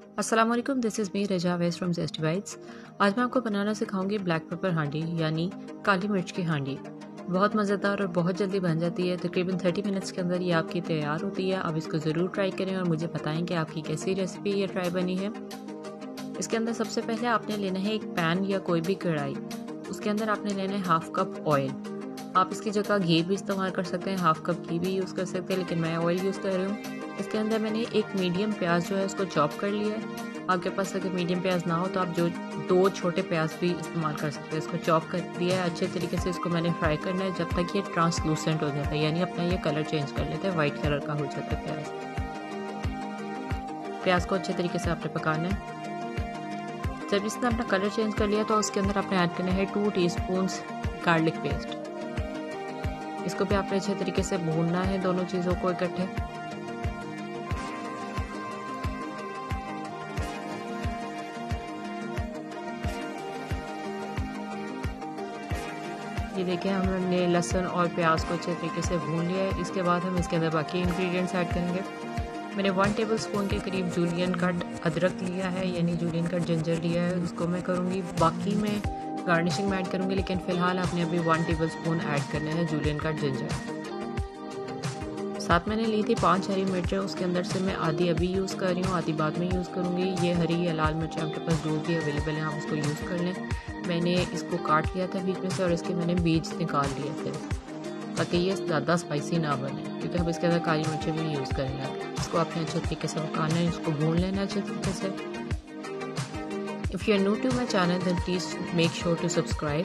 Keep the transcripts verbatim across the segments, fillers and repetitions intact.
अस्सलाम वालेकुम, this is me Raza West from Zesty Bites. आज मैं आपको बनाना सिखाऊंगी ब्लैक पेपर हांडी यानी काली मिर्च की हांडी। बहुत मज़ेदार और बहुत जल्दी बन जाती है। तकरीबन तीस मिनट्स के अंदर ये आपकी तैयार होती है। आप इसको ज़रूर ट्राई करें और मुझे बताएं कि आपकी कैसी रेसिपी ये ट्राई बनी है। इसके अंदर सबसे पहले आपने लेना है एक पैन या कोई भी कढ़ाई। उसके अंदर आपने लेना है हाफ़ कप ऑयल। आप इसकी जगह घी भी इस्तेमाल कर सकते हैं, हाफ़ कप घी भी यूज़ कर सकते हैं, लेकिन मैं ऑयल यूज़ कर रही हूँ। इसके अंदर मैंने एक मीडियम प्याज जो है उसको चॉप कर लिया है। आपके पास अगर मीडियम प्याज ना हो तो आप जो दो छोटे प्याज भी इस्तेमाल कर सकते हैं। इसको चॉप कर दिया है अच्छे तरीके से। इसको मैंने फ्राई करना है जब तक ये ट्रांसलूसेंट हो जाता है, यानी अपना ये कलर चेंज कर लेता है, वाइट कलर का हो जाता है प्याज। प्याज को अच्छे तरीके से आपने पकाना है। जब इसने अपना कलर चेंज कर लिया तो उसके अंदर आपने ऐड करना है two teaspoon garlic paste. इसको भी आपने अच्छे तरीके से भूनना है, दोनों चीज़ों को इकट्ठे। ये देखिए हमने लहसुन और प्याज को अच्छे तरीके से भून लिया है। इसके बाद हम इसके अंदर बाकी इंग्रेडिएंट्स ऐड करेंगे। मैंने वन टेबल स्पून के करीब जूलियन कट अदरक लिया है, यानी जूलियन कट जिंजर लिया है। उसको मैं करूँगी, बाकी मैं गार्निशिंग में ऐड करूँगी, लेकिन फ़िलहाल आपने अभी वन टेबल स्पून ऐड करना है जूलियन कट जिंजर। साथ मैंने ली थी पांच हरी मिर्चें। उसके अंदर से मैं आधी अभी यूज़ कर रही हूँ, आधी बाद में यूज़ करूँगी। ये हरी या लाल मिर्चें आपके पास जो भी अवेलेबल हैं आप उसको यूज़ कर लें। मैंने इसको काट लिया था बीच में से और इसके मैंने बीज निकाल लिए थे ताकि ये ज़्यादा स्पाइसी ना बने, क्योंकि हम इसके अंदर काली मिर्चें भी यूज़ करेंगे। इसको आपने अच्छे तरीके से पकाना है, इसको भून लेना अच्छे तरीके से। If you are new to my channel then please make sure to subscribe.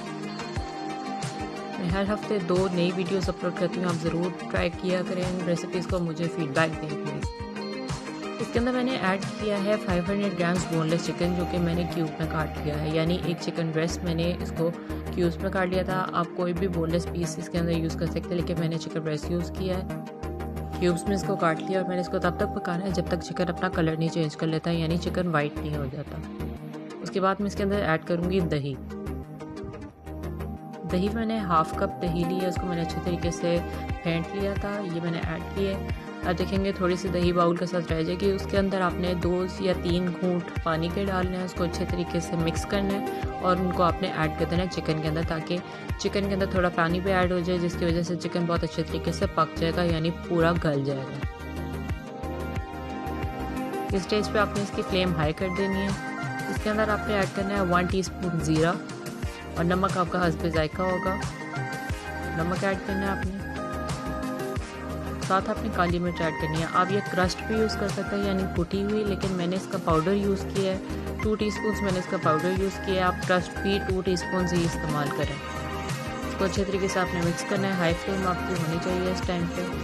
मैं हर हफ्ते दो नई वीडियोस अपलोड करती हूँ, आप ज़रूर ट्राई किया करें इन रेसिपीज़ को, मुझे फीडबैक दें प्लीज़। इसके अंदर मैंने ऐड किया है पाँच सौ ग्राम्स बोनलेस चिकन, जो कि मैंने क्यूब में काट लिया है, यानी एक चिकन ब्रेस्ट मैंने इसको क्यूब्स में काट लिया था। आप कोई भी बोनलेस पीस इसके अंदर यूज़ कर सकते हैं, लेकिन मैंने चिकन ब्रेस्ट यूज़ किया है। क्यूब्स में इसको काट लिया और मैंने इसको तब तक पकाना है जब तक चिकन अपना कलर नहीं चेंज कर लेता, यानी चिकन वाइट नहीं हो जाता। उसके बाद मैं इसके अंदर ऐड करूँगी दही। दही मैंने हाफ़ कप दही ली है, उसको मैंने अच्छे तरीके से फेंट लिया था, ये मैंने ऐड किया है। आप देखेंगे थोड़ी सी दही बाउल के साथ रह जाएगी। उसके अंदर आपने दो या तीन घूंट पानी के डालने हैं, उसको अच्छे तरीके से मिक्स करना है और उनको आपने ऐड कर देना है चिकन के अंदर, ताकि चिकन के अंदर थोड़ा पानी भी ऐड हो जाए, जिसकी वजह से चिकन बहुत अच्छे तरीके से पक जाएगा, यानी पूरा गल जाएगा। इस स्टेज पे आपने इसकी फ्लेम हाई कर देनी है। इसके अंदर आपने ऐड करना है वन टी स्पून ज़ीरा और नमक आपका हस्बे जायका होगा, नमक ऐड करना है आपने। साथ आपने काली मिर्च ऐड करनी है। आप ये क्रस्ट भी यूज़ कर सकते हैं, यानी कुटी हुई, लेकिन मैंने इसका पाउडर यूज़ किया है। टू टीस्पून मैंने इसका पाउडर यूज़ किया है। आप क्रस्ट भी टू टीस्पून ही इस्तेमाल करें। इसको अच्छे तरीके से आपने मिक्स करना है। हाई फ्लेम आपकी होनी चाहिए इस टाइम पे।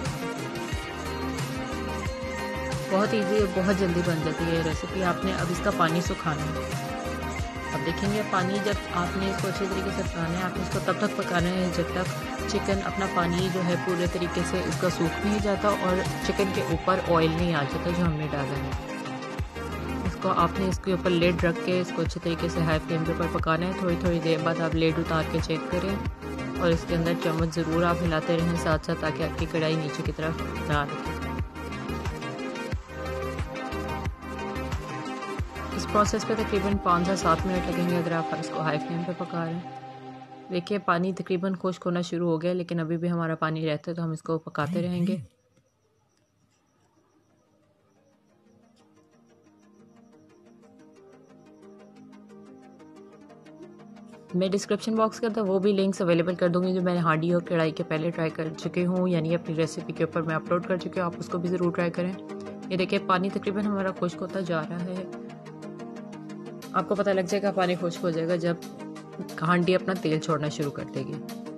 बहुत ईजी और बहुत जल्दी बन जाती है ये रेसिपी। आपने अब इसका पानी सुखाना है। अब देखेंगे पानी, जब आपने इसको अच्छे तरीके से पकाना है, आपने इसको तब तक पकाना है जब तक चिकन अपना पानी जो है पूरे तरीके से इसका सूख नहीं जाता और चिकन के ऊपर ऑयल नहीं आ जाता जो हमने डाला है। इसको आपने इसके ऊपर लेड रख के इसको अच्छे तरीके से हाई फ्लेम के ऊपर पकाना है। थोड़ी थोड़ी देर बाद आप लेड उतार के चेक करें और इसके अंदर चम्मच ज़रूर आप हिलाते रहें साथ साथ, ताकि आपकी कढ़ाई नीचे की तरफ ना रखे। इस प्रोसेस पे तकरीबन पाँच से सात मिनट लगेंगे अगर आप इसको हाई फ्लेम पे पका रहे हैं। देखिए पानी तकरीबन खुश्क होना शुरू हो गया, लेकिन अभी भी हमारा पानी रहता है, तो हम इसको पकाते रहेंगे। मैं डिस्क्रिप्शन बॉक्स के अंदर वो भी लिंक्स अवेलेबल कर दूंगी जो मैंने हांडी और कढ़ाई के पहले ट्राई कर चुकी हूँ, यानी अपनी रेसिपी के ऊपर मैं अपलोड कर चुकी हूँ। आप उसको भी ज़रूर ट्राई करें। ये देखिए पानी तकरीबन हमारा खुश्क होता जा रहा है। आपको पता लग जाएगा पानी खुश्क हो जाएगा जब हांडी अपना तेल छोड़ना शुरू कर देगी।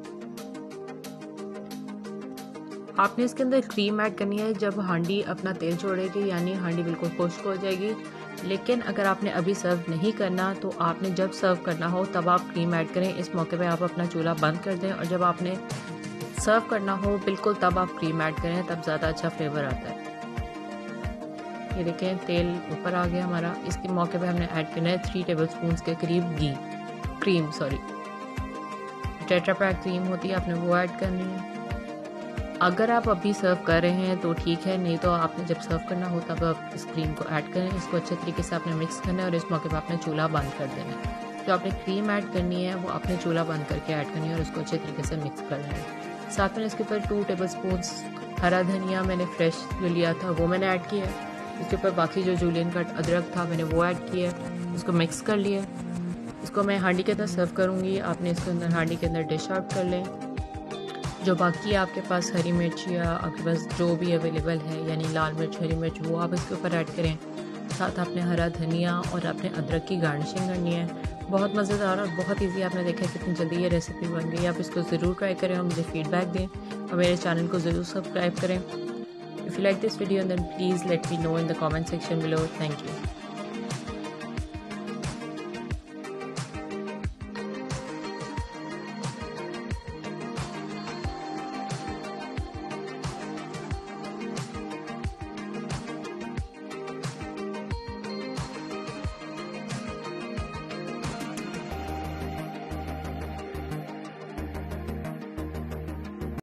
आपने इसके अंदर क्रीम ऐड करनी है जब हांडी अपना तेल छोड़ेगी, यानी हांडी बिल्कुल खुश्क हो जाएगी। लेकिन अगर आपने अभी सर्व नहीं करना तो आपने जब सर्व करना हो तब आप क्रीम ऐड करें। इस मौके पे आप अपना चूल्हा बंद कर दें और जब आपने सर्व करना हो बिल्कुल तब आप क्रीम ऐड करें, तब ज़्यादा अच्छा फ्लेवर आता है। ये देखें तेल ऊपर आ गया हमारा। इसके मौके पे हमने ऐड करना है थ्री टेबल स्पून के करीब घी cream sorry tetra pack cream होती है, आपने वो ऐड करनी है। अगर आप अभी सर्व कर रहे हैं तो ठीक है, नहीं तो आपने जब सर्व करना हो तब आप इस क्रीम को ऐड करें। इसको अच्छे तरीके से आपने मिक्स करना है और इस मौके पर आपने चूल्हा बंद कर देना है। जो आपने क्रीम ऐड करनी है वो आपने चूल्हा बंद करके ऐड करनी है और उसको अच्छे तरीके से मिक्स करना है। साथ में इसके ऊपर टू टेबल स्पून हरा धनिया मैंने फ्रेश जो लिया था वो मैंने ऐड किया है। इसके ऊपर बाकी जो जूलियन कट अदरक था मैंने वो ऐड किया है, उसको मिक्स कर लिया। इसको मैं हांडी के अंदर सर्व करूँगी। आपने इसके अंदर हांडी के अंदर डिश आउट कर लें। जो बाकी आपके पास हरी मिर्च या आपके पास जो भी अवेलेबल है यानी लाल मिर्च, हरी मिर्च, वो आप इसके ऊपर ऐड करें। साथ आपने हरा धनिया और आपने अदरक की गार्निशिंग करनी है। बहुत मज़ेदार और बहुत इजी। आपने देखा है कितनी जल्दी ये रेसिपी बन गई। आप इसको ज़रूर ट्राई करें और मुझे फीडबैक दें और मेरे चैनल को ज़रूर सब्सक्राइब करें। If you like this video then please let me know in the comment section below. Thank you.